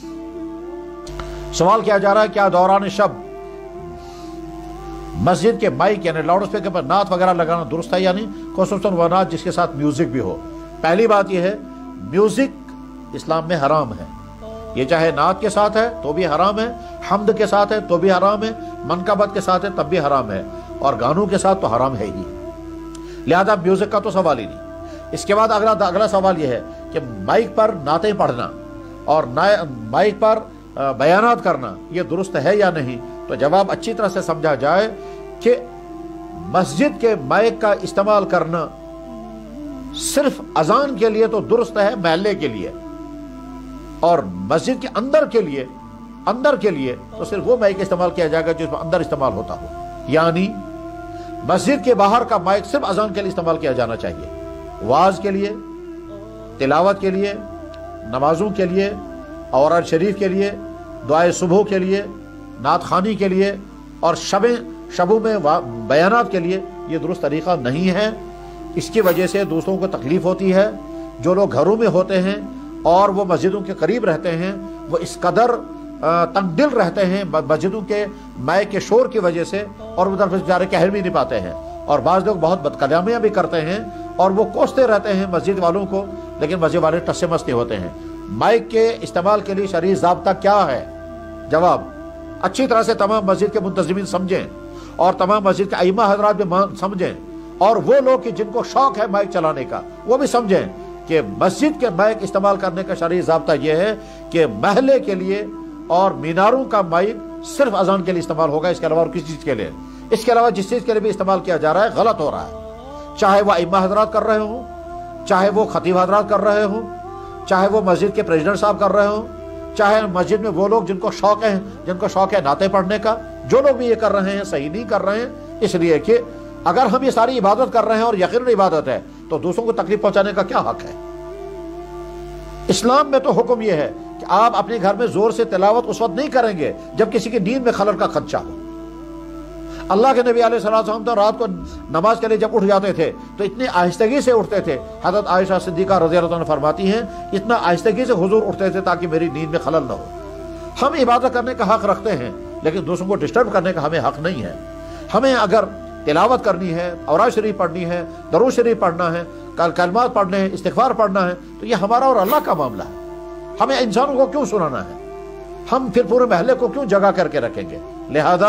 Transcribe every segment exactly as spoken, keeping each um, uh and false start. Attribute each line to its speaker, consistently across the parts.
Speaker 1: सवाल किया जा रहा है क्या दौरान शब मस्जिद के माइक यानी लाउड स्पीकर पर नात वगैरह लगाना दुरुस्त है या नहीं, खुसूसन वो नात जिसके साथ म्यूजिक भी हो। पहली बात यह है म्यूजिक इस्लाम में हराम है, ये चाहे नात के साथ है तो भी हराम है, हम्द के साथ है तो भी हराम है, मनकबत के साथ है तब भी हराम है, और गानों के साथ तो हराम है ही, लिहाजा म्यूजिक का तो सवाल ही नहीं। इसके बाद अगला अगला सवाल यह है कि माइक पर नातें पढ़ना और माइक पर बयानात करना ये दुरुस्त है या नहीं। तो जवाब अच्छी तरह से समझा जाए कि मस्जिद के माइक का इस्तेमाल करना सिर्फ अजान के लिए तो दुरुस्त है, महल्ले के लिए, और मस्जिद के अंदर के लिए अंदर के लिए तो सिर्फ वो माइक इस्तेमाल किया जाएगा जिसमें अंदर इस्तेमाल होता हो। यानी मस्जिद के बाहर का माइक सिर्फ अजान के लिए इस्तेमाल किया जाना चाहिए, वाज के लिए, तिलावत के लिए, नमाजों के लिए, औरात शरीफ के लिए, दुआए सुबह के लिए, नात खानी के लिए और शबे शबों में बयानात के लिए ये दुरुस्त तरीक़ा नहीं है। इसकी वजह से दूसरों को तकलीफ होती है। जो लोग घरों में होते हैं और वो मस्जिदों के करीब रहते हैं वो इस कदर तंगदिल रहते हैं मस्जिदों के माइक के शोर की वजह से, और उधर बेचारे कह भी नहीं पाते हैं, और बाज़ लोग बहुत बदकलामियाँ भी करते हैं और वो कोसते रहते हैं मस्जिद वालों को, लेकिन मस्जिद वाले टस्से मस्ते होते हैं। माइक के इस्तेमाल के लिए शरई ज़ाब्ता क्या है? जवाब अच्छी तरह से तमाम मस्जिद के मुंतज़िमीन समझें और तमाम मस्जिद के अइम्मा हज़रात भी समझें, और वो लोग कि जिनको शौक है माइक चलाने का वो भी समझें कि मस्जिद के माइक इस्तेमाल करने का शरई ज़ाब्ता यह है कि महल्ले के लिए और मीनारों का माइक सिर्फ अजान के लिए इस्तेमाल होगा, इसके अलावा और किसी चीज़ के लिए, इसके अलावा जिस चीज़ के लिए भी इस्तेमाल किया जा रहा है गलत हो रहा है। चाहे वो अइम्मा हज़रात कर रहे हों, चाहे वो खतीब हज़रात कर रहे हों, चाहे वो मस्जिद के प्रेसिडेंट साहब कर रहे हों, चाहे मस्जिद में वो लोग जिनको शौक है जिनको शौक है नाते पढ़ने का, जो लोग भी ये कर रहे हैं सही नहीं कर रहे हैं। इसलिए कि अगर हम ये सारी इबादत कर रहे हैं और यकीनन इबादत है तो दूसरों को तकलीफ पहुंचाने का क्या हक है? इस्लाम में तो हुक्म ये है कि आप अपने घर में जोर से तिलावत उस वक्त नहीं करेंगे जब किसी की नींद में खलल का खदशा हो। अल्लाह के नबी अलैहिस्सलाम तो रात को नमाज के लिए जब उठ जाते थे तो इतनी आहिस्तगी से उठते थे, हज़रत आयशा सिद्दीक़ा रज़ियल्लाहु अन्हा फरमाती हैं इतना आहिस्तगी से हुजूर उठते थे ताकि मेरी नींद में खलल न हो। हम इबादत करने का हक रखते हैं लेकिन दूसरों को डिस्टर्ब करने का हमें हक नहीं है। हमें अगर तिलावत करनी है, औरात शरीफ पढ़नी है, दरूद शरीफ पढ़ना है, कल कलमात पढ़ने हैं, इस्तिग़फ़ार पढ़ना है, तो ये हमारा और अल्लाह का मामला है। हमें इंसानों को क्यों सुनाना है? हम फिर पूरे महल्ले को क्यों जगह करके रखेंगे? लिहाजा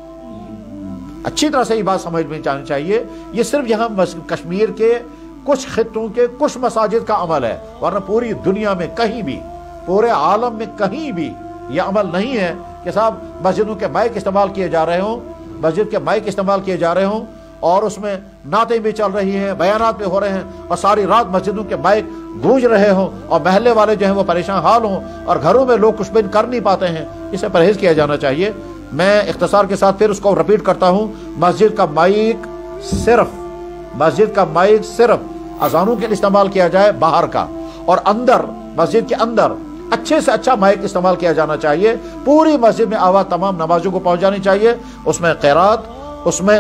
Speaker 1: अच्छी तरह से ये बात समझ में जानी चाहिए, ये सिर्फ यहाँ कश्मीर के कुछ खित्तों के कुछ मसाजिद का अमल है, वरना पूरी दुनिया में कहीं भी, पूरे आलम में कहीं भी यह अमल नहीं है कि साहब मस्जिदों के माइक इस्तेमाल किए जा रहे हों, मस्जिद के माइक इस्तेमाल किए जा रहे हों और उसमें नातें भी चल रही हैं, बयानात भी हो रहे हैं और सारी रात मस्जिदों के माइक गूंज रहे हों और महल्ले वाले जो हैं वो परेशान हाल हों और घरों में लोग कुछ भी कर नहीं पाते हैं। इसे परहेज़ किया जाना चाहिए। मैं इख्तिसार के साथ फिर उसको रिपीट करता हूँ, मस्जिद का माइक सिर्फ मस्जिद का माइक सिर्फ अजानों के लिए इस्तेमाल किया जाए बाहर का, और अंदर मस्जिद के अंदर अच्छे से अच्छा माइक इस्तेमाल किया जाना चाहिए। पूरी मस्जिद में आवाज़ तमाम नमाजों को पहुँचानी चाहिए, उसमें क़िरात, उसमें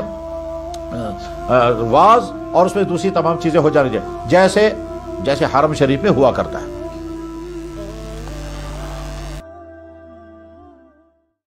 Speaker 1: वाज और उसमें दूसरी तमाम चीज़ें हो जानी चाहिए जैसे जैसे हरम शरीफ में हुआ करता है।